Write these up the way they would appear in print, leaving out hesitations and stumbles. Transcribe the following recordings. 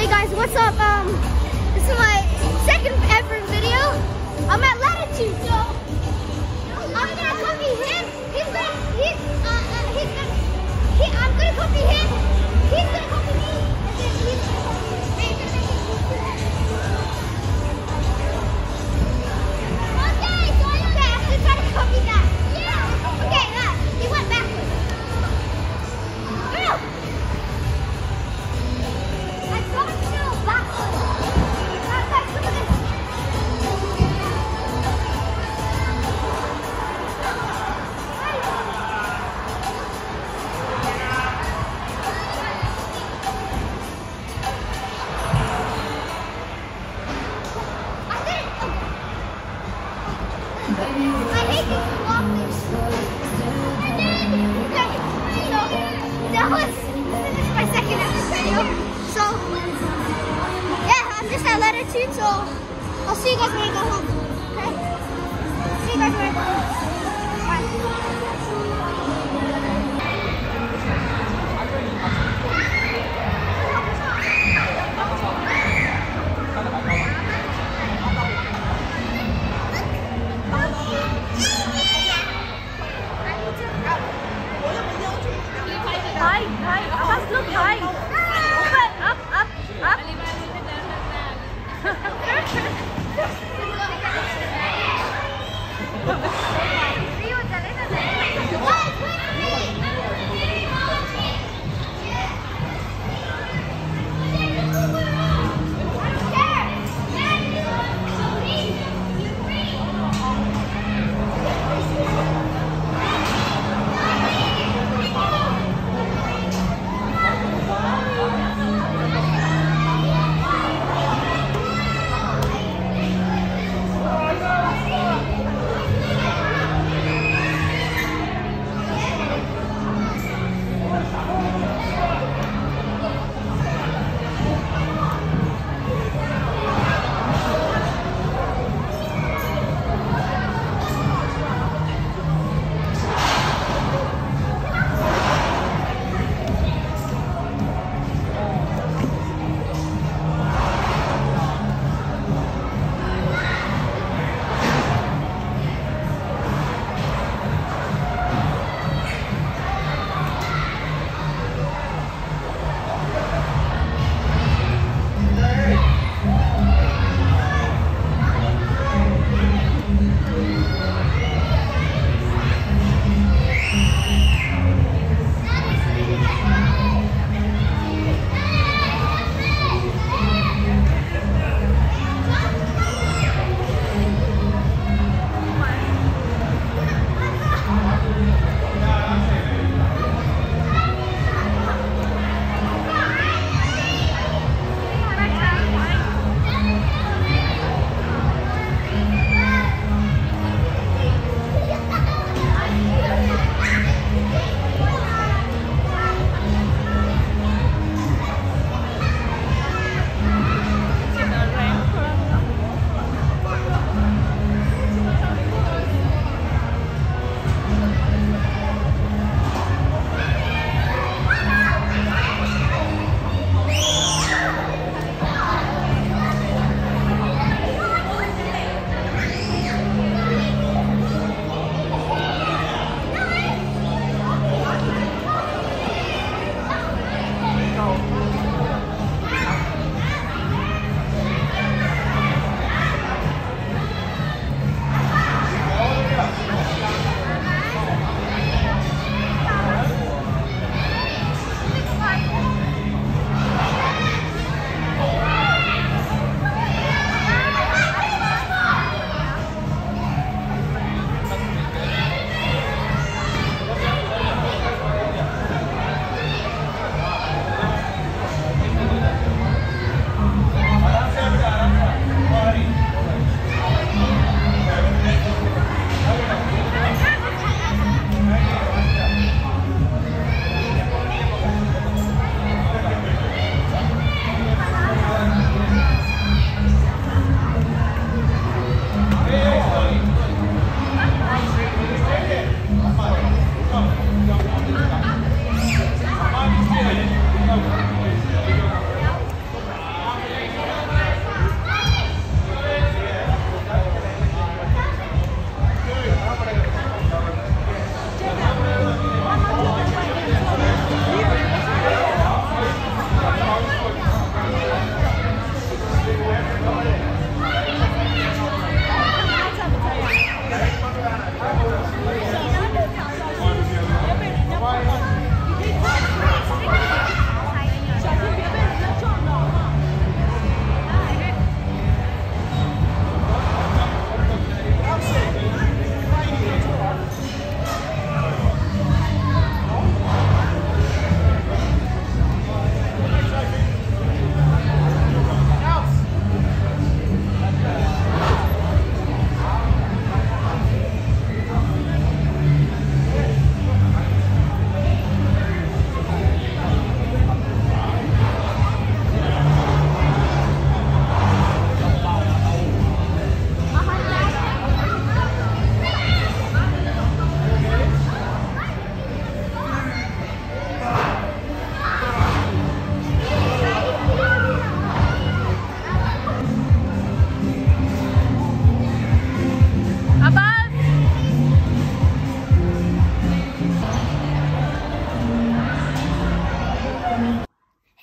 Hey guys, what's up? This is my second ever video. I'm at Latitude, so I'm gonna copy him. I'm gonna copy him. He's gonna copy me, and then he's gonna copy me. And he's gonna make it cool. Okay, so I'm gonna try to copy that. Yeah. Okay, he went backwards. Go. I promise to go backwards. Guys, look at this. I hate this walking. And then, this is my second ever video. So, yeah, I'm just at Latitude, so I'll see you guys when I go home. Okay? See you guys when I go home. Bye. High, Abbas, look high. Open, up.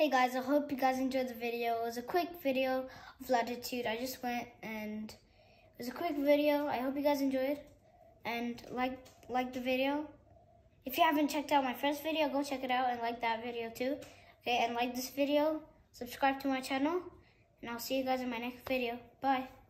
Hey guys, I hope you guys enjoyed the video. It was a quick video of Latitude. I just went and it was a quick video. I hope you guys enjoyed and like the video. If you haven't checked out my first video, go check it out and like that video too. Okay, and like this video, subscribe to my channel, and I'll see you guys in my next video. Bye.